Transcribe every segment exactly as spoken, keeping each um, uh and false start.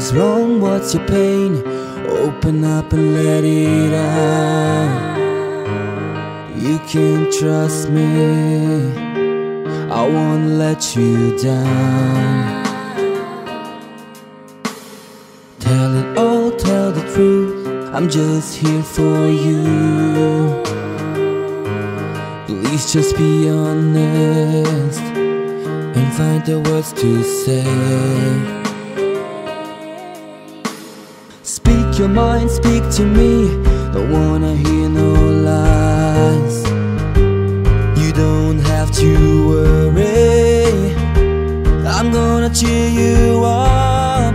is wrong? What's your pain? Open up and let it out. You can trust me, I won't let you down. Tell it all, tell the truth, I'm just here for you. Please just be honest and find the words to say. Speak your mind, speak to me, don't wanna hear no lies. You don't have to worry, I'm gonna cheer you up.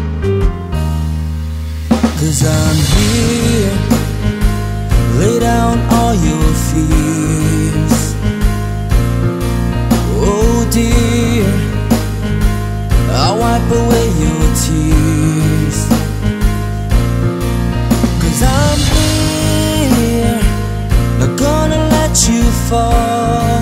Cause I'm here, lay down all your fears. Oh dear, I'll wipe away your tears. Cause I'm here, not gonna let you fall.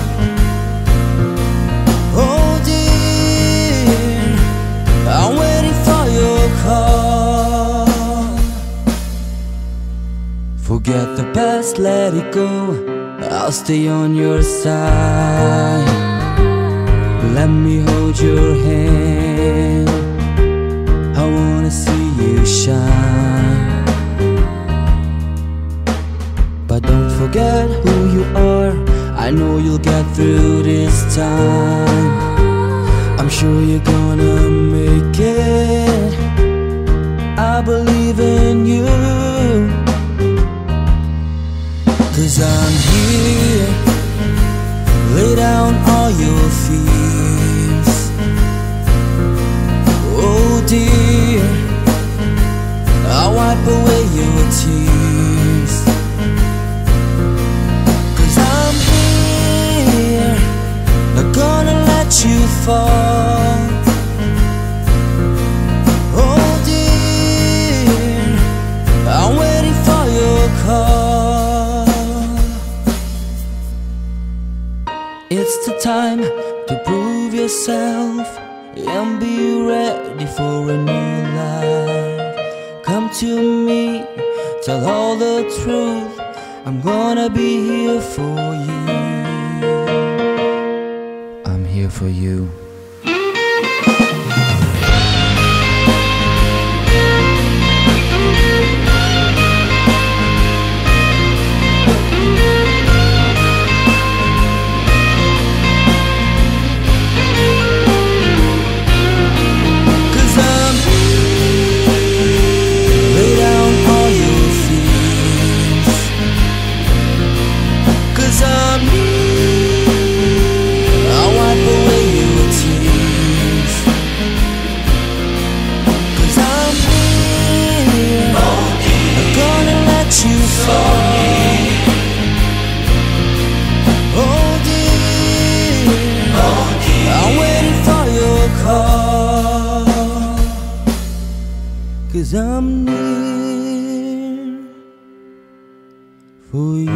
Oh dear, I'm waiting for your call. Forget the past, let it go, I'll stay on your side. Let me hold your hand, I wanna see you shine. But don't forget who you are, I know you'll get through this time. I'm sure you're gonna make it, I believe in you. Cause I'm here, lay down all your fears. Oh dear, I'll wipe away your tears. Cause I'm here, not gonna let you fall. Oh dear, I'm waiting for your call. It's the time to prove yourself and be ready for a new life. Come to me, tell all the truth, I'm gonna be here for you. I'm here for you. Cause I'm near for you.